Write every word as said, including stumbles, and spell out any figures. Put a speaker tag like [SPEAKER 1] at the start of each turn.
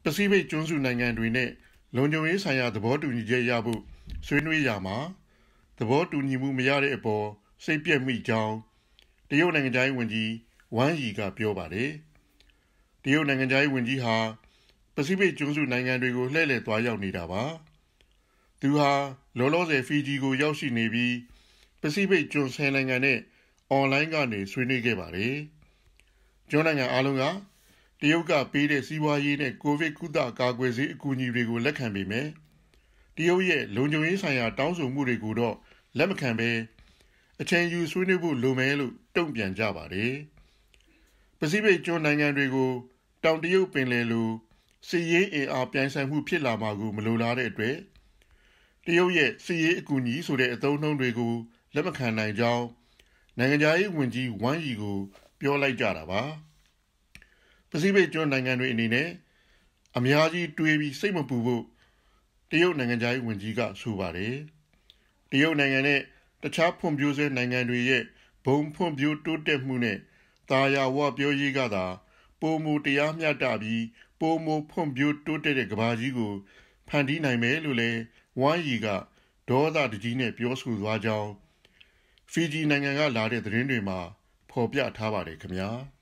[SPEAKER 1] စိဖိတ်ကျွန်းစုနိုင်ငံတွေနဲ့လုံခြုံရေးဆိုင်ရာသဘောတူညီချက်ရဖို့ဆွေးနွေးရမှာသဘောတူညီမှုမရတဲ့အပေါ်စိတ်ပြက်မိကြောင်းတရုတ်နိုင်ငံသားဝန်ကြီးဝမ်ရီကပြောပါတယ်။တရုတ်နိုင်ငံသားဝန်ကြီးဟာပစိဖိတ်ကျွန်းစုနိုင်ငံတွေကိုလှည့်လည်သွားရောက်နေတာပါ။သူဟာလောလောဆယ်ဖီဂျီကိုရောက်ရှိနေပြီးပစိဖိတ်ကျွန်းဆယ်နိုင်ငံနဲ့အွန်လိုင်းကနေဆွေးနွေးခဲ့ပါတယ်။ကျွန်းနိုင်ငံအားလုံးကတရုတ်ကပေးတဲ့စီးပွားရေးနဲ့ကိုဗစ်ကုသကာကွယ်ဆေးအကူအညီတွေကိုလက်ခံပေမဲ့တရုတ်ရဲ့လုံခြုံရေးဆိုင်ရာတောင်းဆိုမှုတွေကိုတော့လက်မခံဘဲအချိန်ယူဆွေးနွေးဖို့လိုမယ်လို့တုံ့ပြန်ကြပါတယ်။ပစိဖိတ်ကျွန်းနိုင်ငံတွေကိုတောင်တရုတ်ပင်လယ်လိုစစ်ရေးအင်အားပြိုင်ဆိုင်မှုဖြစ်လာမှာကိုမလိုလားတဲ့အတွက်တရုတ်ရဲ့စစ်ရေးအကူအညီဆိုတဲ့အသုံးအနှုန်းတွေကိုလက်မခံနိုင်ကြောင်းနိုင်ငံခြားရေးဝန်ကြီးဝမ်ရီကိုပြောလိုက်ကြတာပါ။ပစိဖိတ်ကျွန်းနိုင်ငံတွေအနေနဲ့အများကြီးတွေးပြီးစိတ်မပူဖို့တရုတ်နိုင်ငံခြားရေးဝန်ကြီးကဆိုပါတယ်။တရုတ်နိုင်ငံနဲ့တခြားဖွံ့ဖြိုးဆဲနိုင်ငံတွေရဲ့ဘုံဖွံ့ဖြိုးတိုးတက်မှုနဲ့သာယာဝပြောရေးကသာပိုမိုတရားမျှတပြီးပိုမိုဖွံ့ဖြိုးတိုးတက်တဲ့ကမ္ဘာကြီးကိုဖန်တီးနိုင်မယ်လို့လည်းဝမ်ရီကဒေါသတကြီးနဲ့ပြောဆိုသွားကြောင်းဖီဂျီနိုင်ငံကလာတဲ့သတင်းတွေမှာဖော်ပြထားပါတယ်ခင်ဗျာ။